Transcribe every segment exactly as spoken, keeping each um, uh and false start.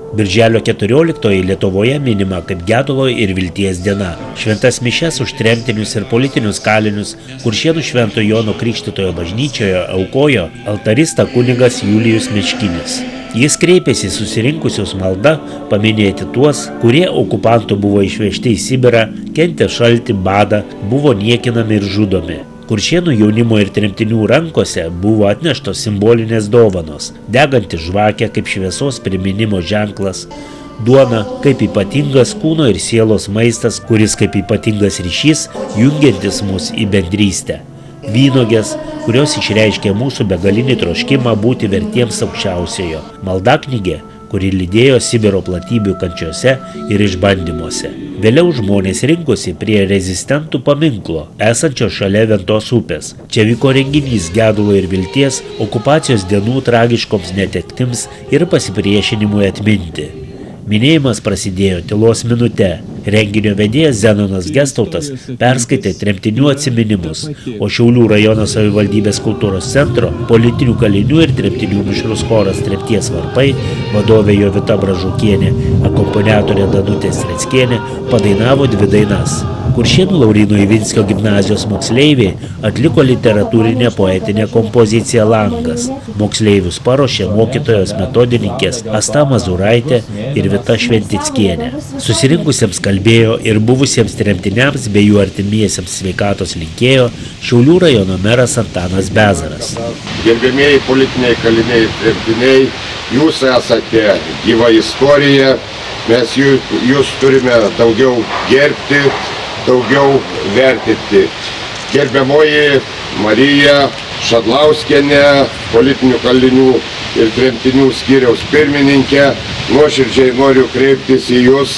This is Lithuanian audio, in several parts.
Birželio keturioliktoji Lietuvoje minima kaip gedulo ir vilties diena. Šventas mišias už tremtinius ir politinius kalinius Kuršėnų Švento Jono Krikštytojo bažnyčioje aukojo altarista kunigas Julijus Miškinis. Jis kreipėsi susirinkusius malda paminėti tuos, kurie okupantų buvo išvežti į Sibirą, kentė šaltį, badą, buvo niekinami ir žudomi. Kuršėnų jaunimo ir tremtinių rankose buvo atneštos simbolinės dovanos, deganti žvakė kaip šviesos priminimo ženklas, duona kaip ypatingas kūno ir sielos maistas, kuris kaip ypatingas ryšys jungiantis mus į bendrystę, vynogės, kurios išreiškė mūsų begalinį troškimą būti vertiems aukščiausiojo, maldaknygė, kuri lydėjo Sibiro platybių kančiose ir išbandymuose. Vėliau žmonės rinkosi prie rezistentų paminklo, esančio šalia Ventos upės. Čia vyko renginys gedulo ir vilties, okupacijos dienų tragiškoms netektims ir pasipriešinimui atminti. Minėjimas prasidėjo tylos minute. Renginio vedėjas Zenonas Gestautas perskaitė tremtinių atsiminimus, o Šiaulių rajono savivaldybės kultūros centro politinių kalinių ir tremtinių mišrus choras Tremties varpai, vadovė Jovita Bražukienė, akompaniatorė Danutė Streckienė padainavo dvi dainas. Kuršėnų Lauryno Ivinskio gimnazijos moksleiviai atliko literatūrinę poetinę kompoziciją Langas. Moksleivius paruošė mokytojos metodininkės Asta Mazuraitė ir Vita Šventickienė. Susirinkusiems kalbėjo ir buvusiems tremtiniams bei jų artimiesiems sveikatos linkėjo Šiaulių rajono meras Antanas Bezaras. Gerbėmieji politiniai kaliniai ir tremtiniai, jūs esate gyva istorija, mes jūs, jūs turime daugiau gerbti, daugiau vertinti. Gerbiamoji Marija Šadlauskienė, politinių kalinių ir tremtinių skyriaus pirmininkė, nuoširdžiai noriu kreiptis į jūs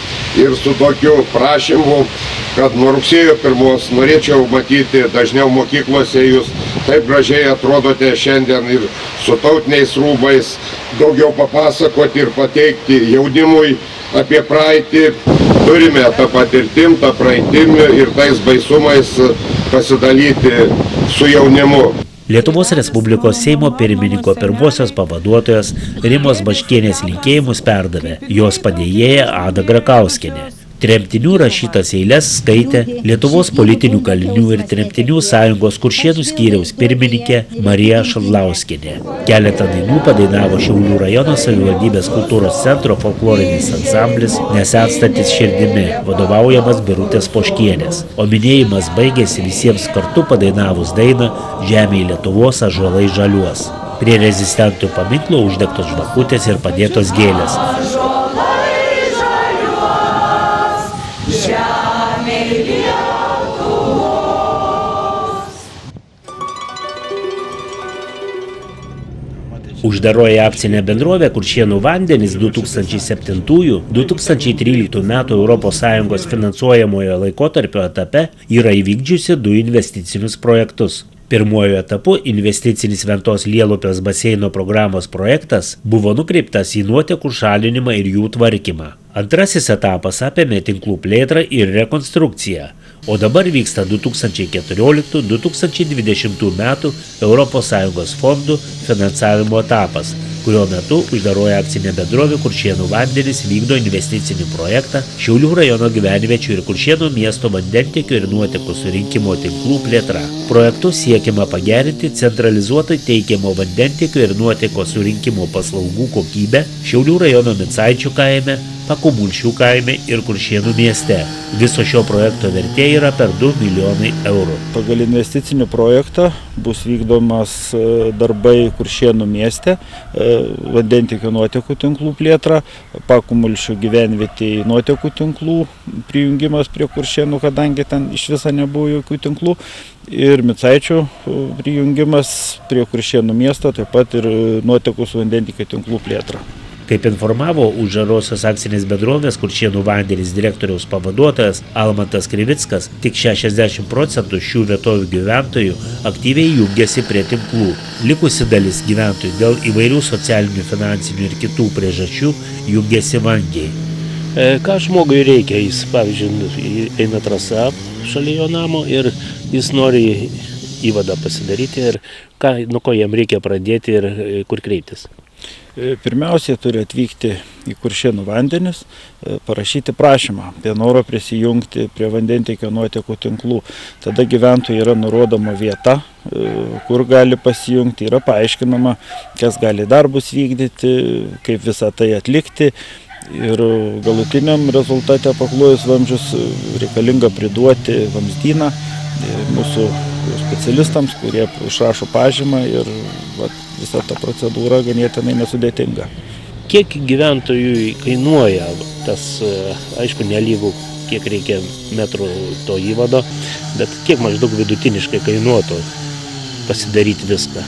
ir su tokiu prašymu, kad nuo rugsėjo pirmos norėčiau matyti dažniau mokyklose, jūs taip gražiai atrodote šiandien ir su tautiniais rūbais, daugiau papasakoti ir pateikti jaunimui apie praeitį. Turime tą patirtim, tą praeitim ir tais baisumais pasidalyti su jaunimu. Lietuvos Respublikos Seimo pirmininko pirmosios pavaduotojos Rimos Baškienės linkėjimus perdavė jos padėjėja Ada Grakauskienė. Tremtinių rašytas eiles skaitė Lietuvos politinių kalinių ir tremtinių sąjungos Kuršėnų skyriaus pirmininkė Marija Šadlauskienė. Keletą dainų padainavo Šiaulių rajono savivaldybės kultūros centro folklorinis ansamblis Nesenstantis širdimi, vadovaujamas Birutės Poškienės. O minėjimas baigėsi visiems kartu padainavus dainą Žemėj Lietuvos ąžuolai žaliuos. Prie rezistentų paminklo uždegtos žvakutės ir padėtos gėlės. Uždaroji akcinė bendrovė Kuršėnų vandenys du tūkstančiai septintų - du tūkstančiai tryliktų metų Europos Sąjungos finansuojamojo laikotarpio etape yra įvykdžiusi du investicinius projektus. Pirmuoju etapu investicinis Ventos Lielupės baseino programos projektas buvo nukreiptas į nuotekų šalinimą ir jų tvarkymą. Antrasis etapas apėmė tinklų plėtrą ir rekonstrukciją, o dabar vyksta du tūkstančiai keturioliktų - du tūkstančiai dvidešimtų metų Europos Sąjungos fondų finansavimo etapas, kurio metu uždaroji akcinė bendrovė Kuršėnų vandenys vykdo investicinį projektą Šiaulių rajono gyvenviečių ir Kuršėnų miesto vandentiekio ir nuotekų surinkimo tinklų plėtra. Projektu siekiama pagerinti centralizuotai teikiamo vandentiekio ir nuoteko surinkimo paslaugų kokybę Šiaulių rajono Micaičių kaime, Pakumulšių kaime ir Kuršėnų mieste. Viso šio projekto vertė yra per du milijonai eurų. Pagal investicinį projektą bus vykdomas darbai Kuršėnų mieste, vandentiekio nuotekų tinklų plėtra, Pakumulšių gyvenvietėje nuotekų tinklų prijungimas prie Kuršėnų, kadangi ten iš viso nebuvo jokių tinklų, ir Micaičių prijungimas prie Kuršėnų miesto, taip pat ir nuotekų su vandentiekio tinklų plėtra. Kaip informavo uždarosios akcinės bendrovės Kuršėnų vandenys direktoriaus pavaduotojas Almantas Krivickas, tik šešiasdešimt procentų šių vietovių gyventojų aktyviai jungiasi prie tinklų. Likusi dalis gyventojų dėl įvairių socialinių, finansinių ir kitų priežasčių jungiasi vangiai. Ką žmogui reikia? Jis, pavyzdžiui, eina trasa šalia jo namo ir jis nori įvadą pasidaryti ir ką, nuo ko jam reikia pradėti ir kur kreiptis. Pirmiausiai turi atvykti į Kuršėnų vandenis, parašyti prašymą apie norą prisijungti prie vandentiekio nuotekų tinklų. Tada gyventojai yra nurodoma vieta, kur gali pasijungti, yra paaiškinama, kas gali darbus vykdyti, kaip visą tai atlikti. Ir galutiniam rezultate paklojus vamzdžius reikalinga priduoti vamzdyną mūsų specialistams, kurie išrašo pažymą ir va, visa ta procedūra ganėtinai nesudėtinga. Kiek gyventojų kainuoja tas, aišku, nelygų, kiek reikia metrų to įvado, bet kiek maždaug vidutiniškai kainuotų pasidaryti viską?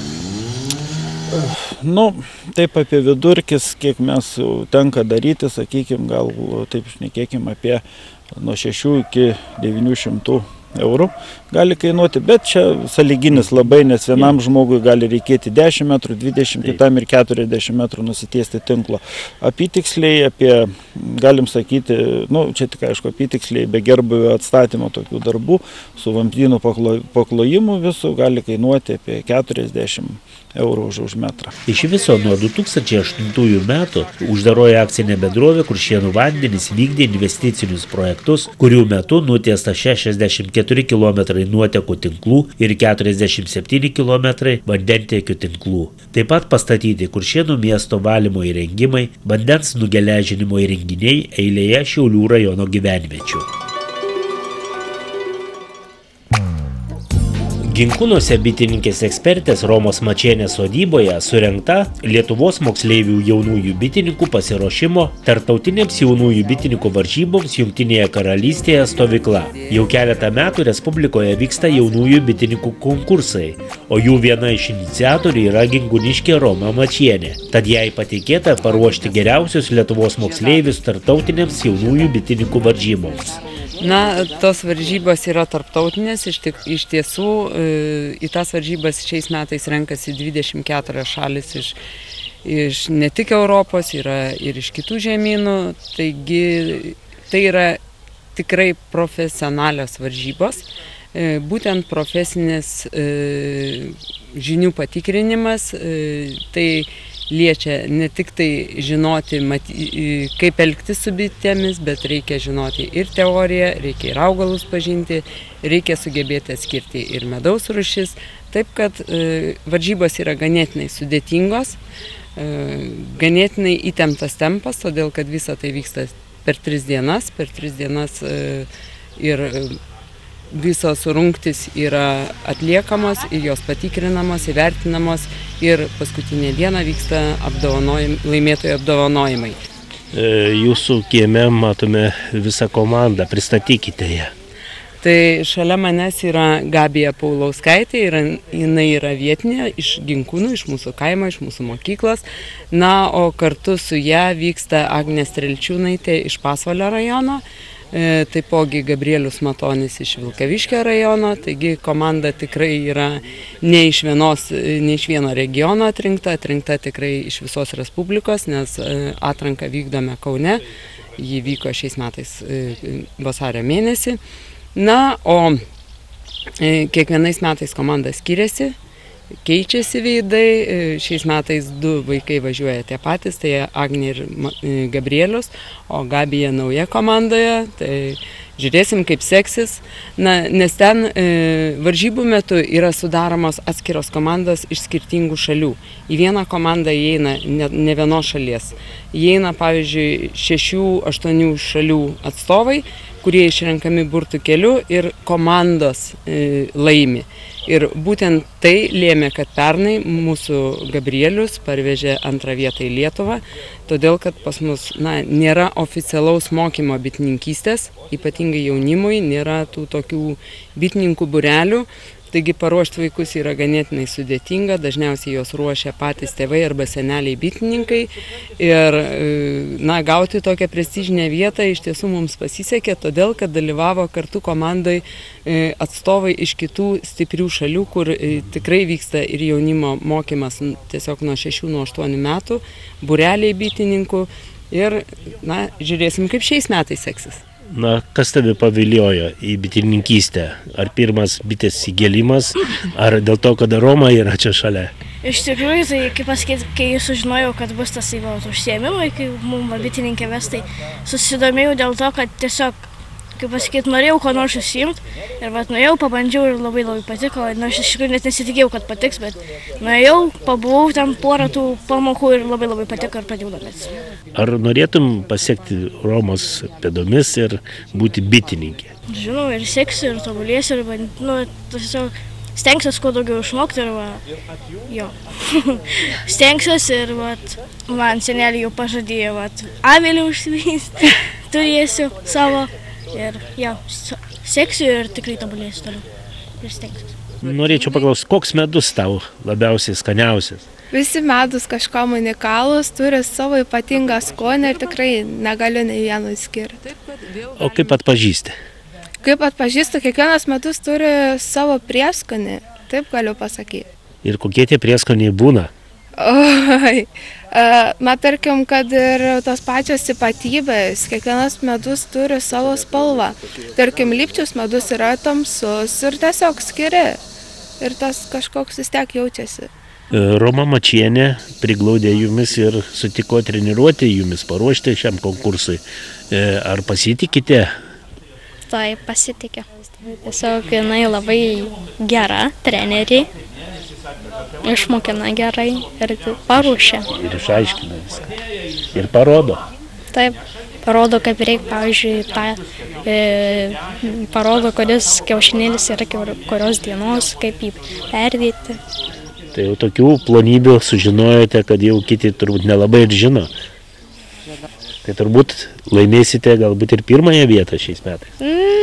Nu, taip apie vidurkis, kiek mes tenka daryti, sakykime, gal taip šnekėkime apie nuo šešių iki devynių šimtų eurų gali kainuoti, bet čia sąlyginis labai, nes vienam žmogui gali reikėti dešimt metrų, dvidešimt, kitam ir keturiasdešimt metrų nusitiesti tinklo. Apytiksliai apie, galim sakyti, nu, čia tik aišku, apytiksliai be gerbūvio atstatymo tokių darbų, su vamzdynų paklojimu visų gali kainuoti apie keturiasdešimt eurų už, už metrą. Iš viso nuo du tūkstančiai aštuntųjų metų uždaroji akcinė bendrovė Kuršėnų vandenys vykdė investicinius projektus, kurių metu nutiesta šešiasdešimt keturi kilometrai nuotekų tinklų ir keturiasdešimt septyni kilometrai vandentiekių tinklų. Taip pat pastatyti Kuršėnų miesto valymo įrengimai, vandens nugeležinimo įrenginiai eilėje Šiaulių rajono gyvenviečių. Ginkūnuose bitininkės ekspertės Romos Mačienės sodyboje surengta Lietuvos moksleivių jaunųjų bitininkų pasiruošimo tarptautinėms jaunųjų bitininkų varžyboms Jungtinėje karalystėje stovykla. Jau keletą metų Respublikoje vyksta jaunųjų bitininkų konkursai, o jų viena iš iniciatorių yra ginkūniškė Roma Mačienė. Tad jai patikėta paruošti geriausius Lietuvos moksleivius tarptautinėms jaunųjų bitininkų varžyboms. Na, tos varžybos yra tarptautinės, iš, tik, iš tiesų į tas varžybas šiais metais renkasi dvidešimt keturios šalis iš, iš ne tik Europos, yra ir iš kitų žemynų, taigi tai yra tikrai profesionalios varžybos, būtent profesinės žinių patikrinimas, tai liečia ne tik tai žinoti, kaip elgtis su bitėmis, bet reikia žinoti ir teoriją, reikia ir augalus pažinti, reikia sugebėti atskirti ir medaus rūšis. Taip, kad varžybos yra ganėtinai sudėtingos, ganėtinai įtemptas tempas, todėl kad visa tai vyksta per tris dienas, per tris dienas ir visos rungtys yra atliekamos ir jos patikrinamos, įvertinamos ir paskutinė diena vyksta apdovanojim, laimėtojų apdovanojimai. Jūsų kieme matome visą komandą, pristatykite ją. Tai šalia manęs yra Gabija Paulauskaitė, yra, jinai yra vietinė iš Ginkūnų, iš mūsų kaimo, iš mūsų mokyklos. Na, o kartu su ją vyksta Agnė Strelčiūnaitė iš Pasvalio rajono. Taipogi Gabrielius Matonis iš Vilkaviškio rajono, taigi komanda tikrai yra ne iš, vienos, ne iš vieno regiono atrinkta, atrinkta tikrai iš visos Respublikos, nes atranką vykdome Kaune, ji vyko šiais metais vasario mėnesį. Na, o kiekvienais metais komanda skiriasi, keičiasi veidai, šiais metais du vaikai važiuoja tie patys, tai Agnė ir Gabrielius, o Gabija nauja komandoje, tai žiūrėsim kaip seksis, na, nes ten e, varžybų metu yra sudaromos atskiros komandos iš skirtingų šalių. Į vieną komandą įeina ne, ne vienos šalies, įeina pavyzdžiui šešių, aštuonių šalių atstovai, kurie išrenkami burtų keliu ir komandos e, laimi. Ir būtent tai lėmė, kad pernai mūsų Gabrielius parvežė antrą vietą į Lietuvą, todėl kad pas mus na, nėra oficialaus mokymo bitininkystės, ypatingai jaunimui, nėra tų tokių bitininkų būrelių. Taigi paruošti vaikus yra ganėtinai sudėtinga, dažniausiai juos ruošia patys tėvai arba seneliai bitininkai. Ir na, gauti tokią prestižinę vietą iš tiesų mums pasisekė, todėl kad dalyvavo kartu komandai atstovai iš kitų stiprių šalių, kur tikrai vyksta ir jaunimo mokymas tiesiog nuo šešių, nuo aštuonių metų, būreliai bitininkų ir na, žiūrėsim, kaip šiais metais seksis. Na, kas tave paviliojo į bitininkystę? Ar pirmas bitės įgėlimas, ar dėl to, kad Roma yra čia šalia? Iš tikrųjų, tai kaip pasakyti, kai sužinojau, kad bus tas užsiėmimai, kai mums bitininkė ves, tai susidomėjau dėl to, kad tiesiog, kaip pasakyti, norėjau ko nors užsiimti ir vat, nuėjau, pabandžiau ir labai labai patiko, nors iš tikrųjų net nesitikėjau, kad patiks, bet nuėjau, pabuvau ten porą tų pamokų ir labai labai patiko ir pradėjau domėtis. Ar norėtum pasiekti Romos pėdomis ir būti bitininkė? Žinau, ir seksiu, ir tobulėsiu, ir nu, tiesiog stengsiuosi kuo daugiau išmokti ir va, jo. Stengsiuosi ir vat, man senelį jau pažadėjo, vat, avilį užsivysti, turėsiu savo. Ir jau, seksiu ir tikrai tobulėsiu toliau. Ir stengsiuosi. Norėčiau paklausti, koks medus tau labiausiai skaniausias? Visi medus kažkam unikalūs, turi savo ypatingą skonį ir tikrai negaliu nei vieno išskirti. O kaip atpažįsti? Kaip atpažįstu, kiekvienas medus turi savo prieskonį, taip galiu pasakyti. Ir kokie tie prieskoniai būna? Oi, na tarkim, kad ir tos pačios ypatybės, kiekvienas medus turi savo spalvą. Tarkim, Lipčiaus medus yra tamsus ir tiesiog skiri. Ir tas kažkoks vis tiek jaučiasi. Roma Mačienė priglaudė jumis ir sutiko treniruoti jumis, paruošti šiam konkursui. Ar pasitikite? Taip, pasitikiu. Tiesiog jinai labai gera treneriai. Išmokina gerai ir paruošia. Ir išaiškina viską. Ir parodo. Taip, parodo, kaip reikia, pavyzdžiui, tą, e, parodo, kuris kiaušinėlis yra kurios dienos, kaip jį perdėti. Tai jau tokių plonybių sužinojote, kad jau kiti turbūt nelabai ir žino. Tai turbūt laimėsite galbūt ir pirmąją vietą šiais metais.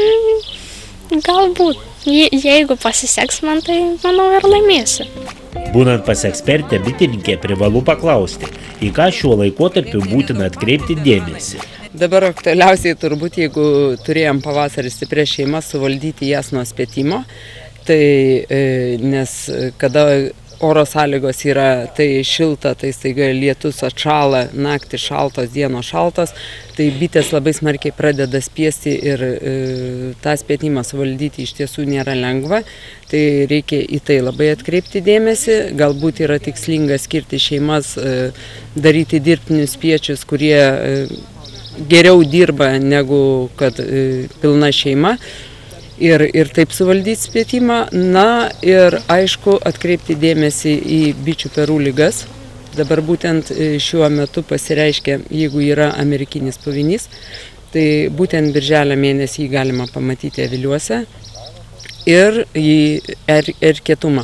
Mm, galbūt. Je, jeigu pasiseks man, tai manau ir laimėsiu. Būnant pas ekspertę bitininkė privalu paklausti, į ką šiuo laikotarpiu būtina atkreipti dėmesį. Dabar aktualiausiai turbūt, jeigu turėjom pavasarį stiprias šeimas, suvaldyti jas nuo spėtimo, tai e, nes kada oro sąlygos yra tai šilta, tai staiga lietus atšąla, naktį šaltos, dienos šaltos, tai bitės labai smarkiai pradeda spiesti ir e, tą spėtimą suvaldyti iš tiesų nėra lengva. Tai reikia į tai labai atkreipti dėmesį, galbūt yra tikslinga skirti šeimas, e, daryti dirbtinius spiečius, kurie e, geriau dirba negu kad e, pilna šeima. Ir, ir taip suvaldyti spėtimą, na ir aišku atkreipti dėmesį į bičių perų ligas. Dabar būtent šiuo metu pasireiškia, jeigu yra amerikinis puvinys, tai būtent birželio mėnesį jį galima pamatyti aviliuose ir į er, erkėtumą.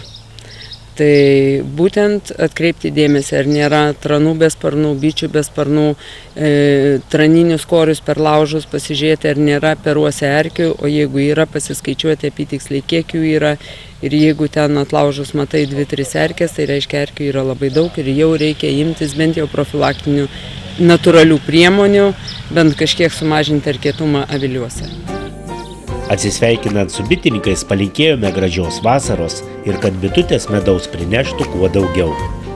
Tai būtent atkreipti dėmesį, ar nėra tranų be sparnų, bičių be sparnų, e, traninius korius per laužus, pasižiūrėti, ar nėra peruose erkių, o jeigu yra, pasiskaičiuoti apytiksliai, kiek jų yra. Ir jeigu ten atlaužus matai dvi tris erkės, tai reiškia, erkių yra labai daug ir jau reikia imtis bent jau profilaktinių natūralių priemonių, bent kažkiek sumažinti erkėtumą aviliuose. Atsisveikinant su bitininkais palinkėjome gražios vasaros ir kad bitutės medaus prineštų kuo daugiau.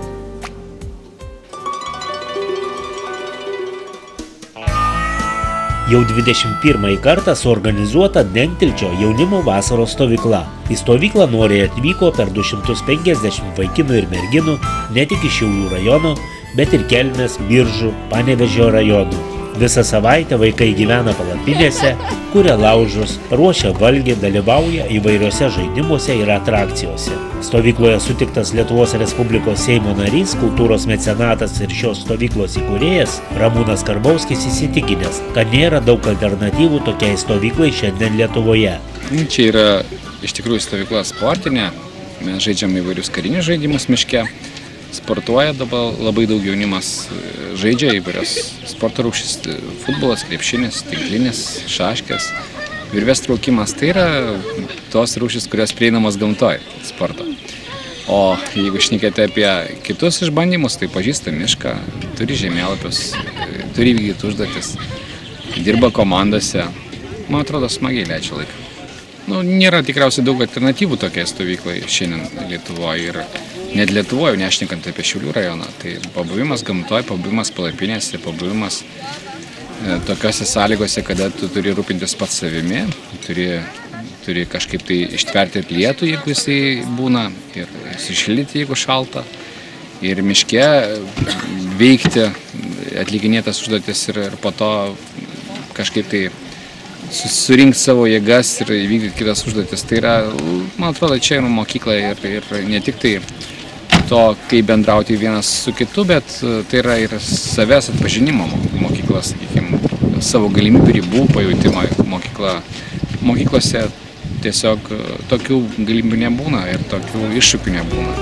Jau dvidešimt pirmąjį kartą suorganizuota Dentilčio jaunimo vasaros stovykla. Į stovyklą noriai atvyko per du šimtus penkiasdešimt vaikinų ir merginų ne tik iš Šiaulių rajono, bet ir Kelmės, Biržų, Panevėžio rajonų. Visą savaitę vaikai gyvena palapinėse, kuria laužus, ruošia valgį, dalyvauja įvairiose žaidimuose ir atrakcijose. Stovykloje sutiktas Lietuvos Respublikos Seimo narys, kultūros mecenatas ir šios stovyklos įkūrėjas Ramūnas Karbauskis įsitikinęs, kad nėra daug alternatyvų tokiai stovyklai šiandien Lietuvoje. Čia yra iš tikrųjų stovykla sportinė, mes žaidžiam įvairius karinius žaidimus miške. Sportuoja dabar labai daug jaunimas, žaidžia įvairios sporto rūšis, futbolas, krepšinis, tinklinis, šaškės, virvės traukimas. Tai yra tos rūšis, kurios prieinamos gamtoj sporto. O jeigu šnekėti apie kitus išbandymus, tai pažįsta mišką, turi žemėlapius, turi vykdyti užduotis, dirba komandose. Man atrodo, smagiai leidžia laiką. Nu, nėra tikriausiai daug alternatyvų tokiai stovyklai šiandien Lietuvoje ir net Lietuvoje, nešnekant apie Šiaulių rajoną. Tai pabuvimas gamtoje, pabuvimas palapinėse, pabuvimas e, tokiose sąlygose, kada tu turi rūpintis pats savimi, turi turi kažkaip tai ištverti ir lietų, jeigu jisai būna, ir sušildyti, jeigu šalta. Ir miške veikti, atlikinėtas užduotis ir, ir po to kažkaip tai surinkti savo jėgas ir įvykdyti kitas užduotis. Tai yra, man atrodo, čia yra mokykla ir, ir ne tik tai to, kaip bendrauti vienas su kitu, bet tai yra ir savęs atpažinimo mokykla, sakykime, savo galimybių ribų pajutimo mokykla. Mokyklose tiesiog tokių galimybių nebūna ir tokių iššūkių nebūna.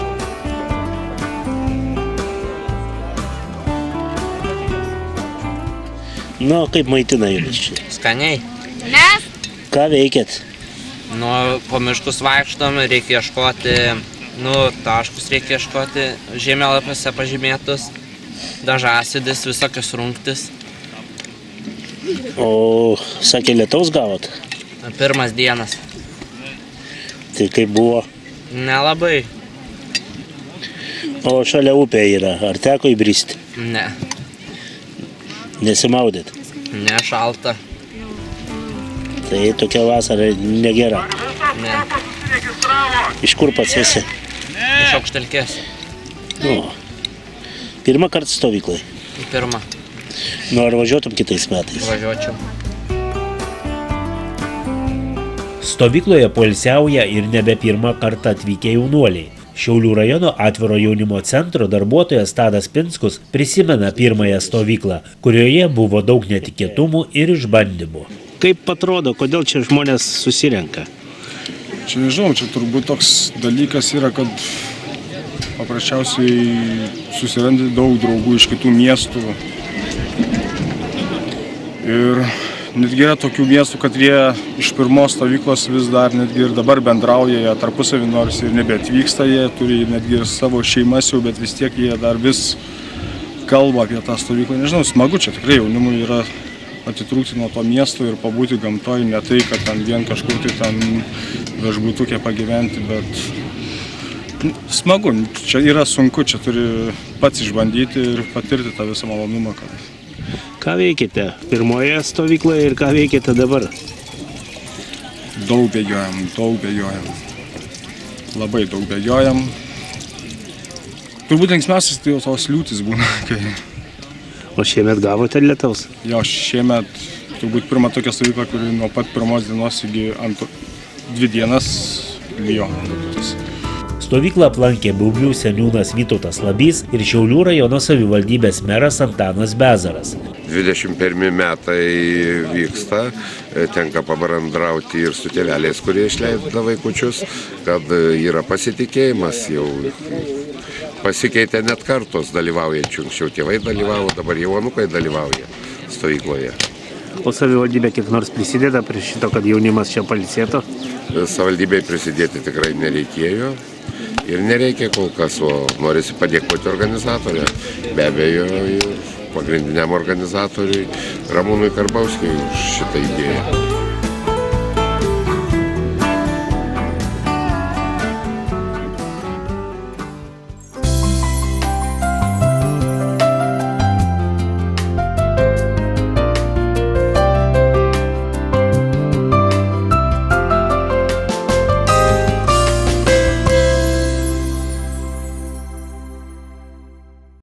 Nu, kaip maitina jūs čia? Skaniai. Mes? Ką veikėt? Nu, po miškus vaikštom, reikia ieškoti, nu, taškus reikia ieškoti, žemėlapiuose pažymėtus, dažasėdis, visokios rungtis. O, sakė, lietaus gavot? Pirmas dienas. Tai kaip buvo? Nelabai. O šalia upė yra, ar teko įbristi? Ne. Nesimaudėt? Ne, šalta. Tai tokia vasara negera. Ne. Iš kur pats esi? Iš Aukštelkės. Nu, pirmą kartą stovyklai? Pirmą. Nu, ar važiuotum kitais metais? Važiuočiau. Stovykloje poilsiauja ir nebe pirmą kartą atvykę jaunuoliai. Šiaulių rajono atviro jaunimo centro darbuotojas Tadas Pinskus prisimena pirmąją stovyklą, kurioje buvo daug netikėtumų ir išbandymų. Kaip atrodo, kodėl čia žmonės susirenka? Čia nežinau, čia turbūt toks dalykas yra, kad paprasčiausiai susirandi daug draugų iš kitų miestų. Ir netgi yra tokių miestų, kad jie iš pirmos stovyklos vis dar netgi ir dabar bendrauja, jie tarpusavį nors ir nebeatvyksta, jie turi netgi ir savo šeimas jau, bet vis tiek jie dar vis kalba apie tą stovyklą. Nežinau, smagu čia tikrai jaunimui yra atitrūkti nuo to miesto ir pabūti gamtoj, ne tai, kad ten vien kažkur tai ten viešbutukė pagyventi, bet smagu, čia yra sunku, čia turi pats išbandyti ir patirti tą visą malonumą. Kad... Ką veikite pirmoje stovykloje ir ką veikite dabar? Daug bėgiojam, daug bėgiojam. Labai daug bėgiojam. Turbūt linksmiausias tai jau tos liūtis būna. Kai... O šiemet gavote lietaus? Jo, šiemet turbūt pirma tokia stovykla, kuri nuo pat pirmos dienos iki ant dvi dienas lijo. Stovyklą aplankė Baublių seniūnas Vytautas Labys ir Šiaulių rajono savivaldybės meras Antanas Bezaras. dvidešimt pirmi metai vyksta, tenka pabendrauti ir su tėveliais, kurie išleido vaikučius, kad yra pasitikėjimas, jau pasikeitė net kartos dalyvaujančių. Anksčiau tėvai dalyvavo, dabar jau anūkai dalyvauja stovykloje. O savivaldybė kiek nors prisideda prie šito, kad jaunimas čia pailsėtų? Savivaldybei prisidėti tikrai nereikėjo. Ir nereikia kol kas, o norisi padėkoti organizatorę, be abejo, ir pagrindiniam organizatoriui Ramūnui Karbauskiui už šitą idėją.